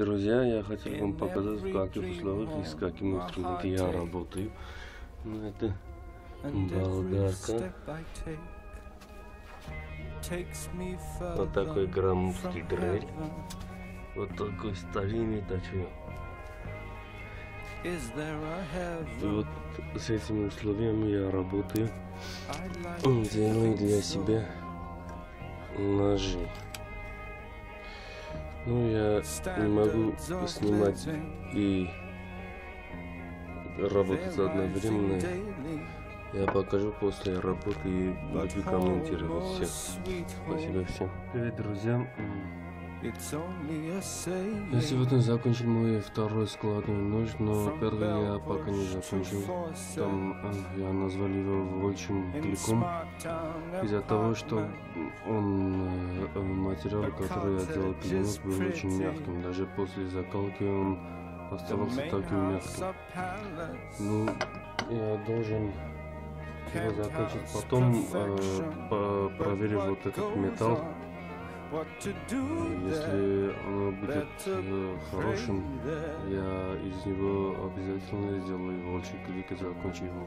Друзья, я хотел вам показать, в каких условиях и с какими инструментами я работаю. Это болгарка. Вот такой громоздкий дрель. Вот такой старинный точек. И вот с этими условиями я работаю. Делаю для себя ножи. Ну, я не могу снимать и работать одновременно. Я покажу после работы и буду комментировать все. Спасибо всем. Привет, друзья. Я сегодня закончил мой второй складной нож, но первый я пока не закончил. Там я назвал его волчьим клыком из-за того, что материал, который я делал клинок, был очень мягким. Даже после закалки он оставался таким мягким. Ну, я должен его закончить потом, проверив вот этот металл. Если оно будет хорошим, я из него обязательно сделаю волчий клик и закончу его.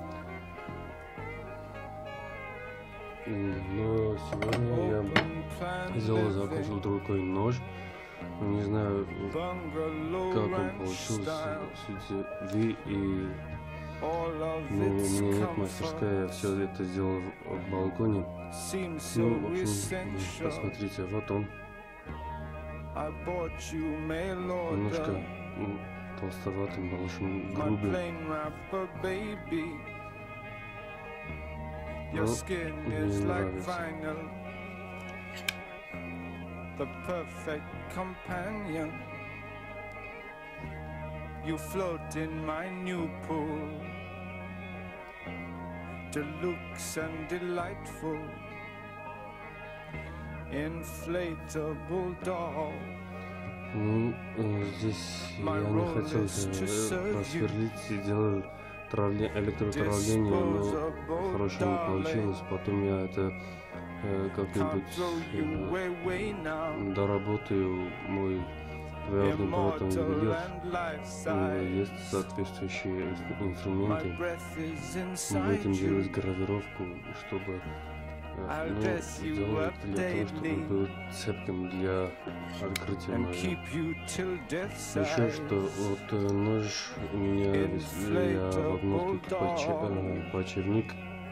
Но сегодня я закончил другой нож. Не знаю, как он получился, судя и у меня нет мастерской, я все это сделал в балконе. Ну, в общем, посмотрите, вот он. Немножко толстоватым, большим, грубым. Но мне нравится. You float in my new pool, deluxe and delightful, inflatable doll. Ну, здесь я не хотел просверлить и делал электротравление, но хорошо не получилось. Потом я это как-нибудь доработаю. Мой верный брат, он ювелир, есть соответствующие инструменты. Будем делать гравировку, чтобы сделать для того, чтобы он был цепким для открытия ножа. Еще что, вот нож у меня, если я вогнул тут почерник,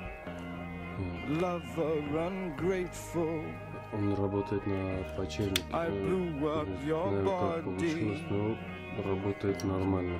он работает на почернике. Не знаю, как получилось, но работает нормально.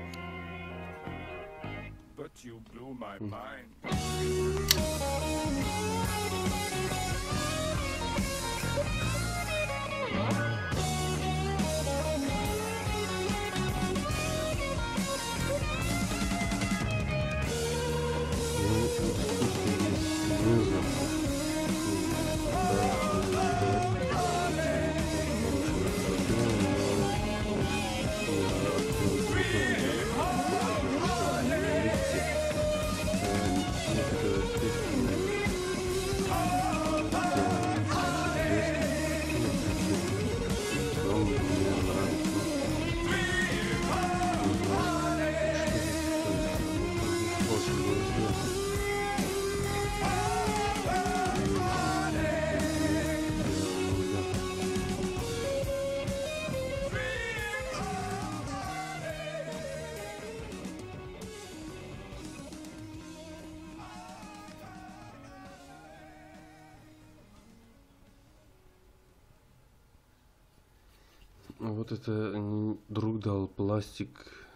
Вот это друг дал пластик.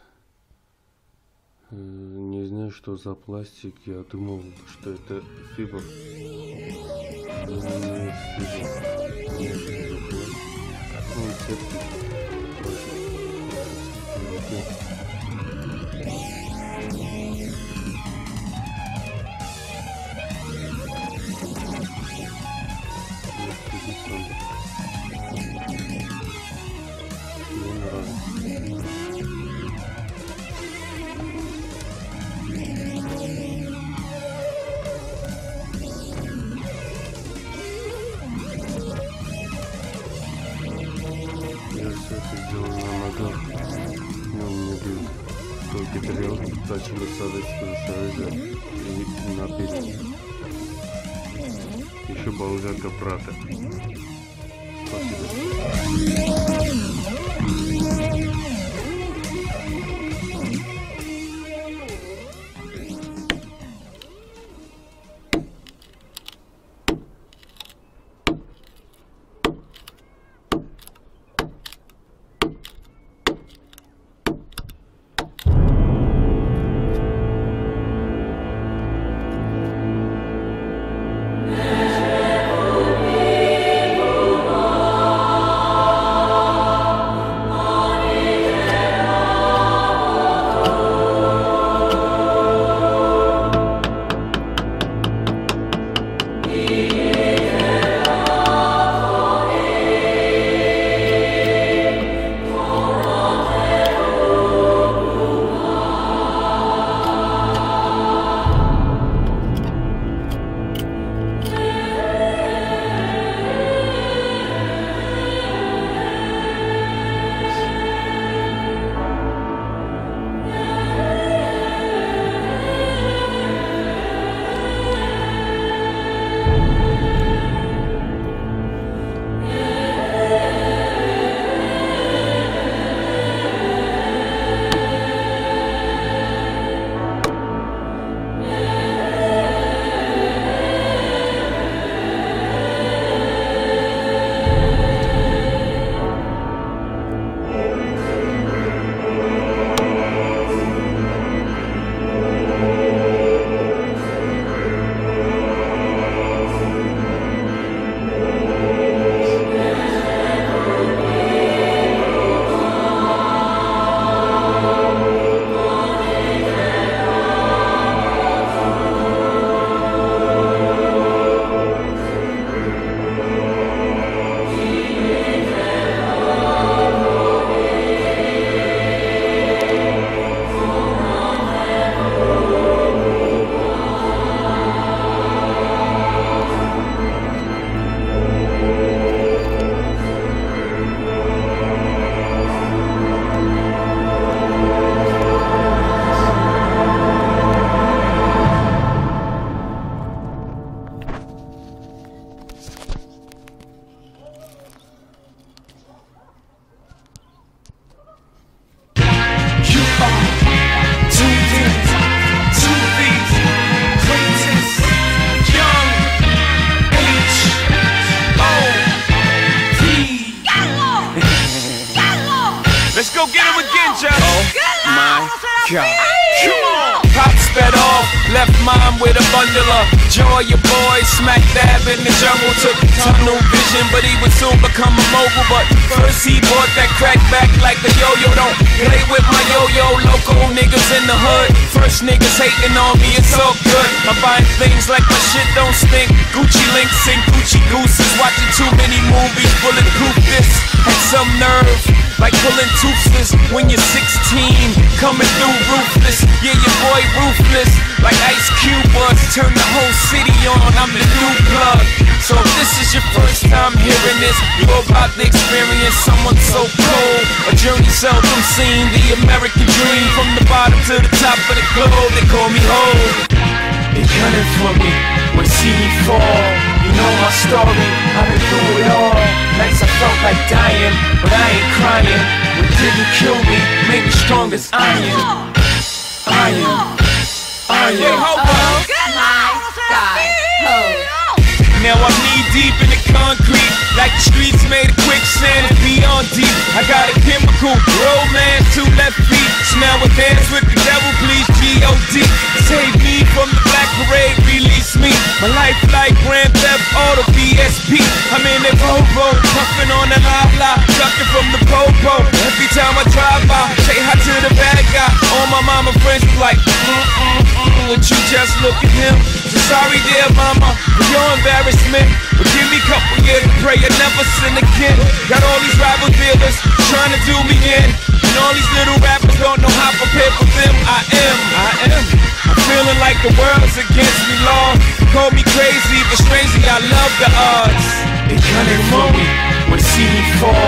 Не знаю, что за пластик. Я думал, что это фибр. сидел на ногах, и он мне бил. Только тарелки тачили Советского Союза и напились. Еще болгарка брата. Спасибо. Let's go get him again, Joe. Oh my God. Come on. Pop sped off, left mom with a bundle of joy. Your boy smack dab in the jungle, took tunnel vision, but he would soon become a mogul. But first he bought that crack back like a yo-yo. Don't play with my yo-yo, local niggas in the hood. First niggas hating on me, it's all good. I'm buying things like my shit don't stink. Gucci links and Gucci gooses, watching too many movies, bulletproof this. Had some nerve, like pulling toothless when you're 16, coming through ruthless. Yeah, your boy ruthless, like Ice Cube was. Turn the whole city on, I'm the new plug. So if this is your first time hearing this, you're about to experience someone so cold. A journey seldom seen, the American dream. From the bottom to the top of the globe, they call me Hov. They gunning for me, when see me fall. You know my story, I've been through it all. Nights I felt like dying, but I ain't crying. What didn't kill me, made me strong as iron. Iron. Oh my God, Now I'm knee deep in the concrete, like the streets made of quicksand and beyond deep. I got a chemical romance, 2 left feet. So now I dance with the devil, please G.O.D. Save me from the black parade, release me. My life like Grand Theft Auto PSP. I'm in that Volvo, puffing on the la-la, ducking from the popo. Every time I drive by, say hi to the bad guy. All my mama friends was like, would you just look at him? So sorry dear mama for your embarrassment, but give me a couple years to pray I never sin again. Got all these rival dealers trying to do me in, and all these little rappers don't know how prepared for them I am. I'm feeling like the world's against me, Lord. Call me crazy, but strangely I love the odds. They gunning for me when see me fall.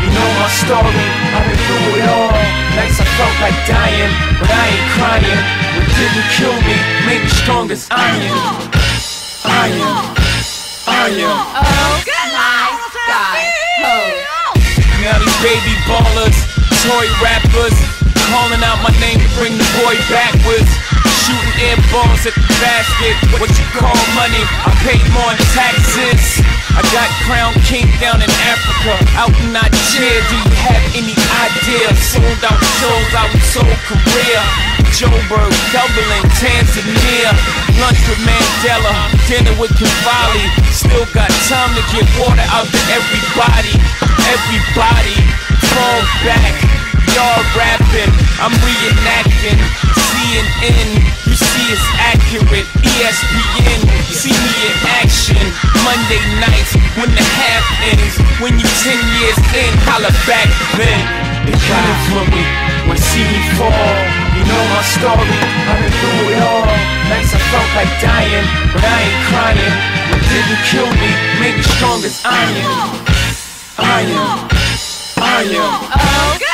you know my story. I've been through it all. Nights I felt like dying, but I ain't crying. What didn't kill me made me strong as iron. Iron. Iron. Oh my God. Now these baby ballers, toy rappers, calling out my name to bring the boy backwards. Shooting air balls at the basket, what you call money, I paid more in taxes. I got crown king down in Africa, out in Nigeria. Do you have any idea? Sold out shows, I was so career. Joburg, Dublin, Tanzania. Lunch with Mandela, dinner with Cavalli. Still got time to get water out to everybody. Everybody, fall back. Y'all rapping, I'm reenacting. CNN, you see it's accurate. ESPN, see me in action. Monday nights when the half ends. When you 10 years in, holla back then. They coming for me, when see me fall. You know my story, I've been through it all. Nights I felt like dying, but I ain't crying. What didn't kill me made me strong as iron. Iron. Iron. Oh,